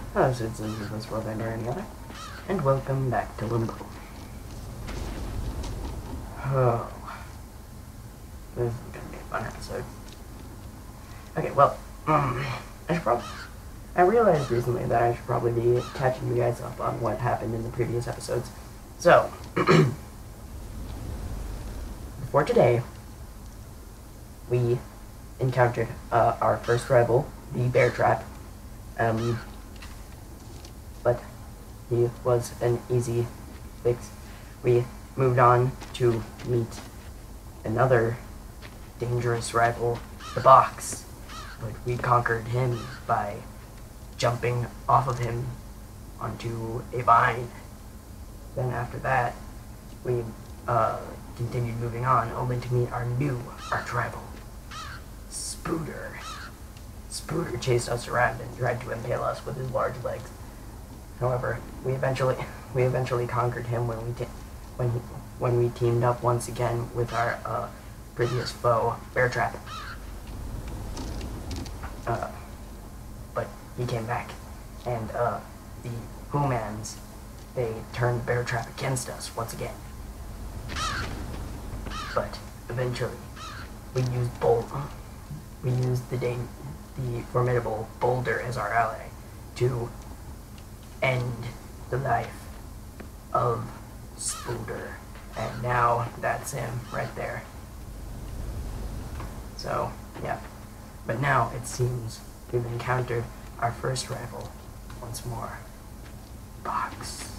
Hello, citizens of this world and any other, and welcome back to Limbo. Oh, this is gonna be a fun episode. Okay, well, I realized recently that I should probably be catching you guys up on what happened in the previous episodes. So, for today, we encountered our first rival, the bear trap. But he was an easy fix. We moved on to meet another dangerous rival, the box. But we conquered him by jumping off of him onto a vine. Then after that, we continued moving on, only to meet our new arch rival, Spooter. Spooter chased us around and tried to impale us with his large legs. However, we eventually conquered him when we teamed up once again with our previous foe, Bear Trap. But he came back, and the Who-Mans, they turned Bear Trap against us once again. But eventually, we used the formidable Boulder as our ally to end the life of Spooter. And now that's him right there. So, yeah. But now it seems we've encountered our first rival once more. Box.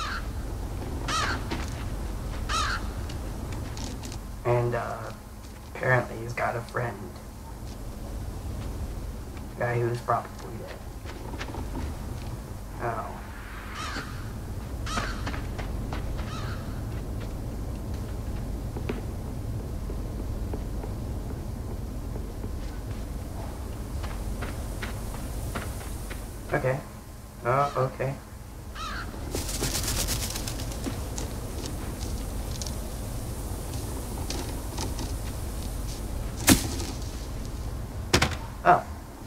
And apparently he's got a friend. A guy who's probably dead. Oh. Okay. Oh, okay. Oh.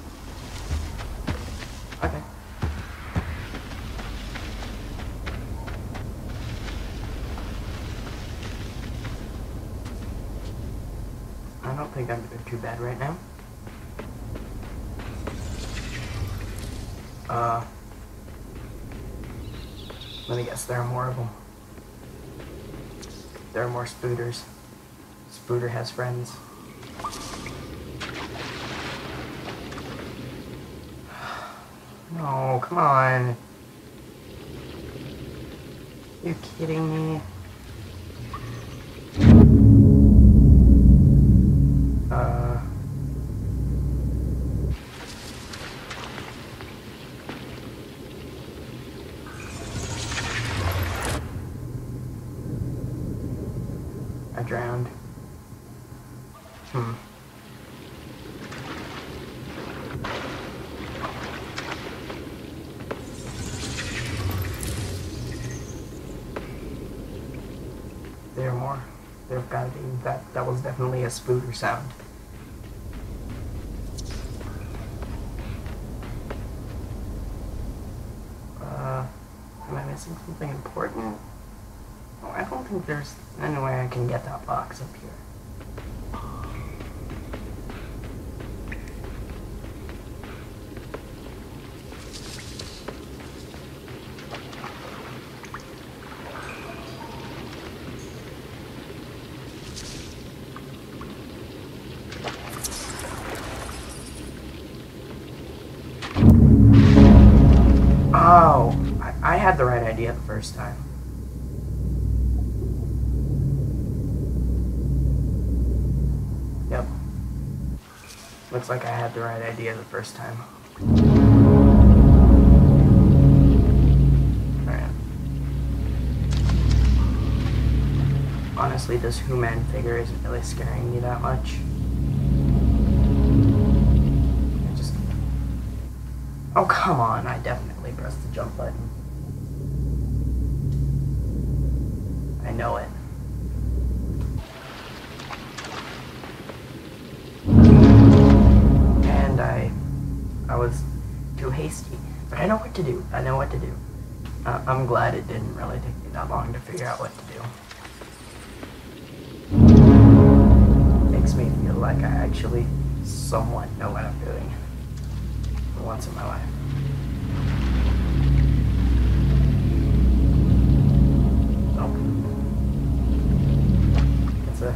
Okay. I don't think I'm doing too bad right now. Let me guess, there are more of them. There are more Spooters. Spooter has friends. No, come on. You kidding me? I drowned. There are more. There've gotta be. That was definitely a Spooter sound. Am I missing something important? Oh, I don't think there's any way I can get that box up here. Oh, I had the right idea the first time. Yep. Looks like I had the right idea the first time. Alright. Honestly, this Who-Man figure isn't really scaring me that much. Oh, come on, I definitely pressed the jump button. I know it. And I was too hasty But I know what to do. I know what to do. I'm glad it didn't really take me that long to figure out what to do. Makes me feel like I actually somewhat know what I'm doing for once in my life. It's a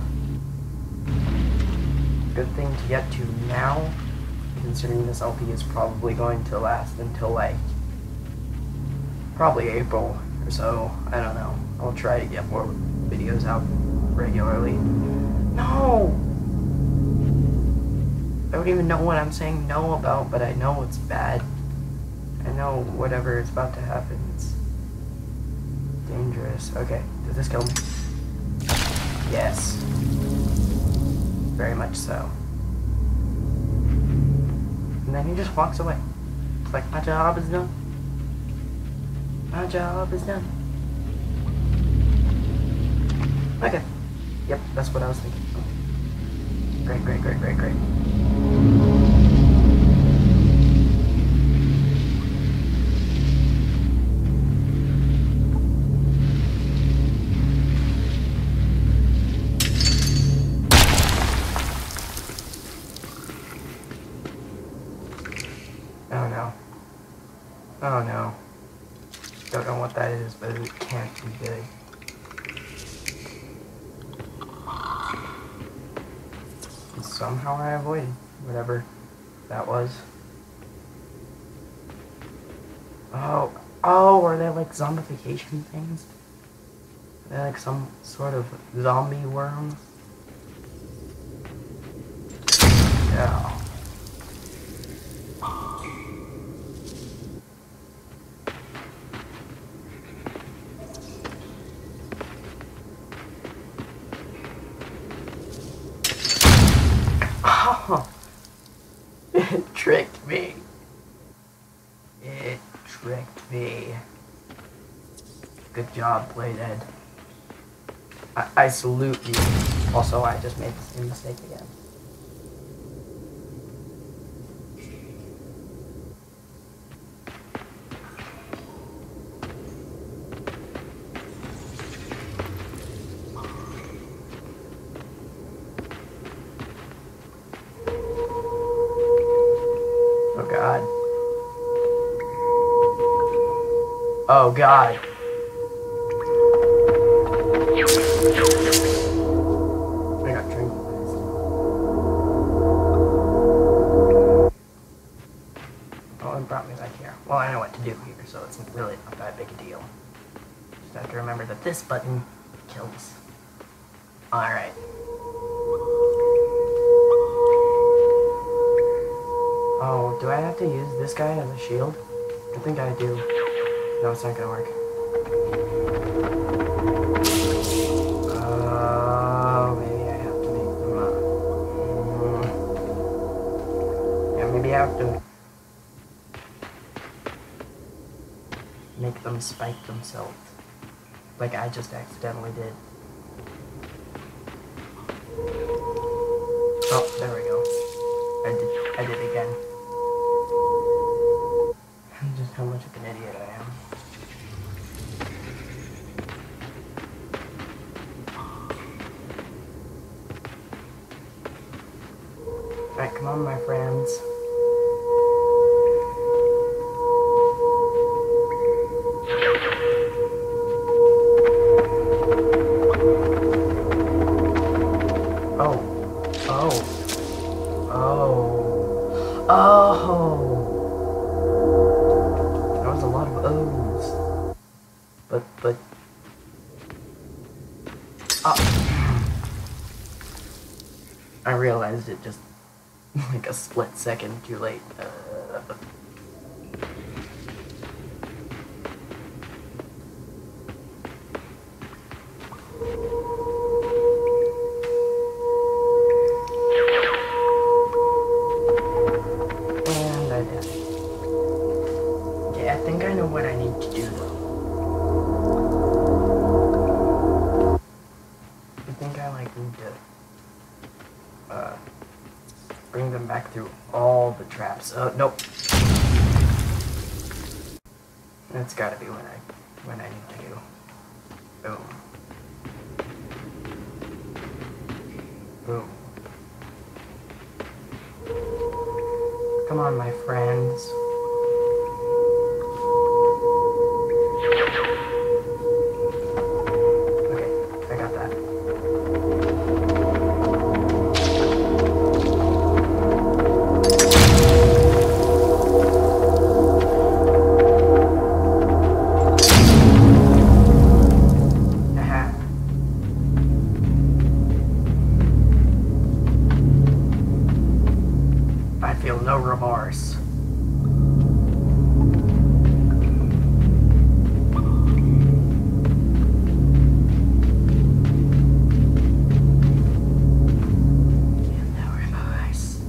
good thing to get to now, considering this LP is probably going to last until like probably April or so. I don't know. I'll try to get more videos out regularly. No! I don't even know what I'm saying no about, but I know it's bad. I know whatever is about to happen, it's dangerous. Okay, does this kill me? Yes. Very much so. And then he just walks away. It's like, my job is done. My job is done. Okay. Yep, that's what I was thinking. Great, great, great, great, great. Oh no. Oh no. Don't know what that is, but it can't be good. And somehow I avoided whatever that was. Oh, are they like zombification things? Are they like some sort of zombie worms? Yeah. Oh, it tricked me. It tricked me. Good job, Playdead. I salute you. Also, I just made the same mistake again. Oh God. Oh God. I got tranquilized. Oh, it brought me back here. Well, I know what to do here, so it's really not that big a deal. Just have to remember that this button kills. Alright. Oh, do I have to use this guy as a shield? I think I do. No, it's not gonna work. Maybe I have to make them yeah, maybe I have to make them spike themselves. Like I just accidentally did. Oh, there we go. I did it again. Just how much of an idiot I am. Alright, come on, my friends. Oh. That was a lot of O's. But. Oh. I realized it just like a split second too late. And I did. Yeah, I think I know what I need to do though. I think I like need to bring them back through all the traps. Nope. That's gotta be what I need to do. Boom. Boom. Come on, my friends. Okay, I got that. I feel no remorse. No remorse.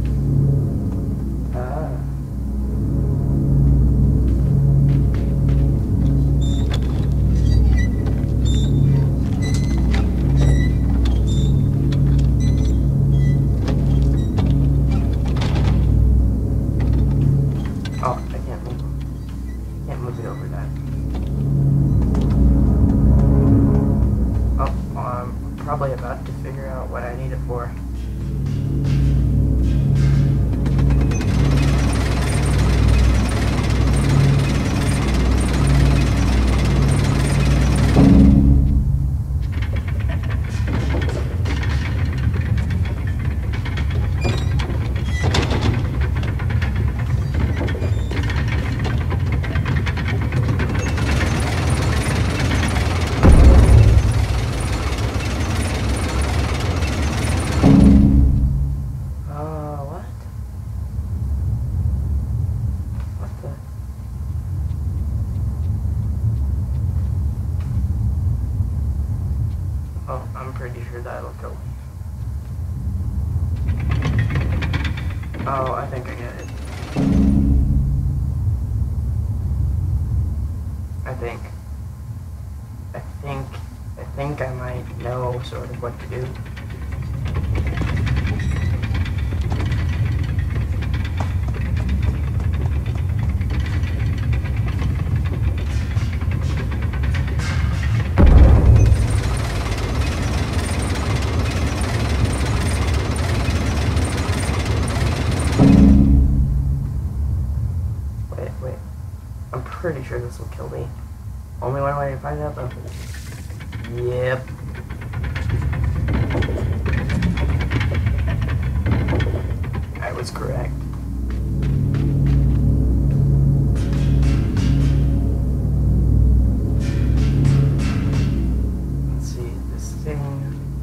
Oh, I can't move it over that. Oh, I'm probably about to figure out what I need it for. Oh, I'm pretty sure that'll kill me. Oh, I think I get it. I think I might know sort of what to do. Wait. I'm pretty sure this will kill me. Only one way to find out though. Yep. I was correct. Let's see, this thing,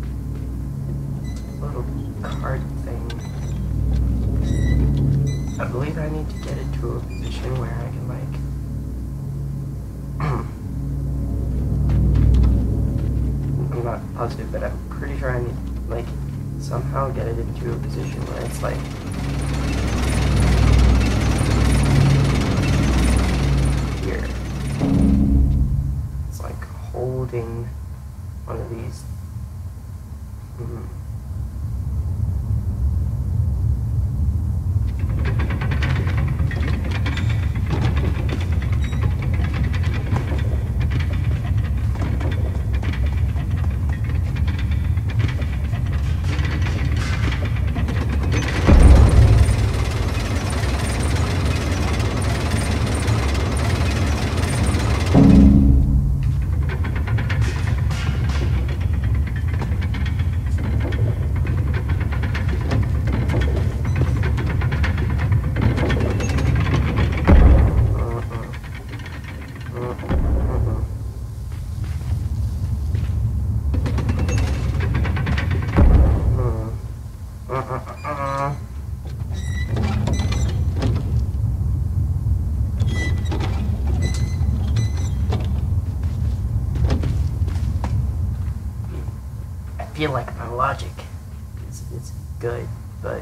little card thing. I believe I need to get it to a position where I can, like, I'm not positive, but I'm pretty sure I need to, like, somehow get it into a position where it's, like, here. It's, like, holding one of these. I feel like my logic is good, but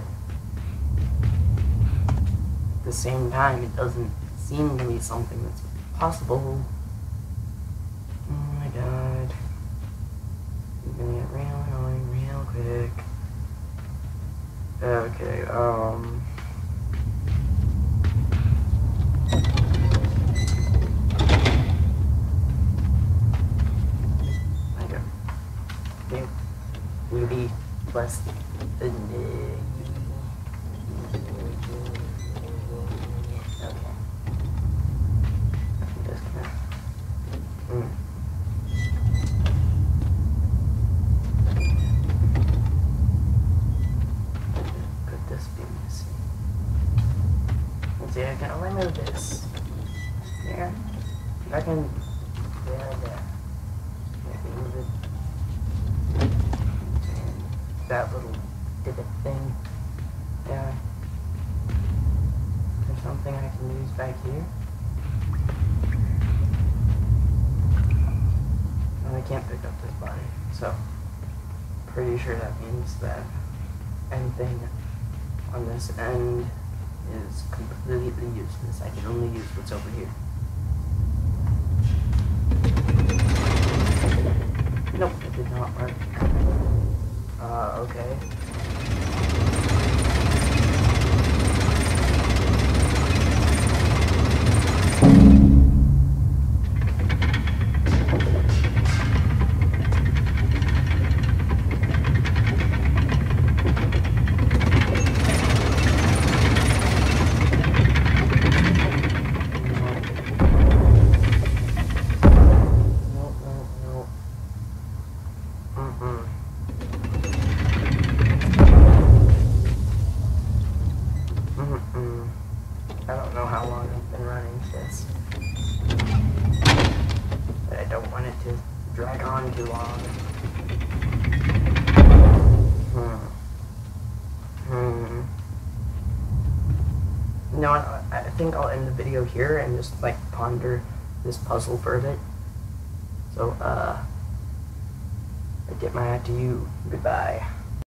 at the same time, it doesn't seem to be something that's possible. Oh my god. I'm gonna get real annoying real quick. Okay, plus the okay. I'm just gonna could this be missing? Let's see, I can only move this. There. I can there. I can move it. That little divot thing. Yeah. There's something I can use back here. And I can't pick up this body, so pretty sure that means that anything on this end is completely useless. I can only use what's over here. Nope, it did not work. Okay. I don't know how long I've been running this, but I don't want it to drag on too long. No, I think I'll end the video here and just like ponder this puzzle for a bit. So, I tip my hat to you. Goodbye.